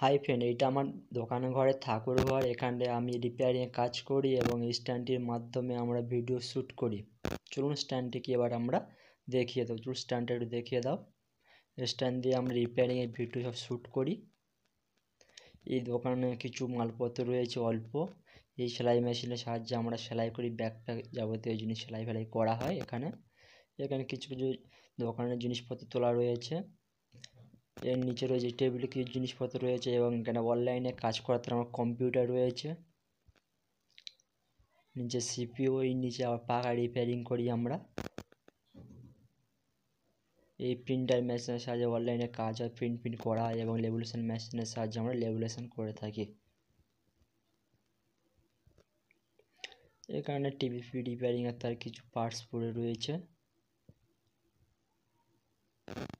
Hi friend, এইটা আমার দোকানের ঘরে ঠাকুর ঘর। এখানে আমি রিপেয়ারিংয়ের কাজ করি এবং এই স্ট্যান্ডটির মাধ্যমে আমরা ভিডিও শ্যুট করি। চলুন স্ট্যান্ডটিকে এবার আমরা দেখিয়ে দাও। চলুন স্ট্যান্ডটা একটু দেখিয়ে দাও। স্ট্যান্ড দিয়ে আমরা রিপেয়ারিংয়ের ভিডিও সব শ্যুট করি। এই দোকানে কিছু মালপত্র রয়েছে অল্প। এই সেলাই মেশিনের সাহায্যে আমরা সেলাই করি, ব্যাকপ্যাক যাবতীয় জিনিস সেলাই ফেলাই করা হয় এখানে। এখানে কিছু কিছু দোকানের জিনিসপত্র তোলা রয়েছে। এর নিচে রয়েছে টেবিলে কিছু জিনিসপত্র রয়েছে এবং এখানে অনলাইনে কাজ করাতে আমার কম্পিউটার রয়েছে। নিচে সিপিইউ, এর নিচে আবার পাখা রিপেয়ারিং করি আমরা। এই প্রিন্টার মেশিনের সাহায্যে অনলাইনে কাজ হয়, প্রিন্ট করা হয় এবং লেবুলেশন মেশিনের সাহায্যে আমরা লেবুলেশন করে থাকি। এখানে টিভি রিপেয়ারিংয়ের তার কিছু পার্টস পড়ে রয়েছে।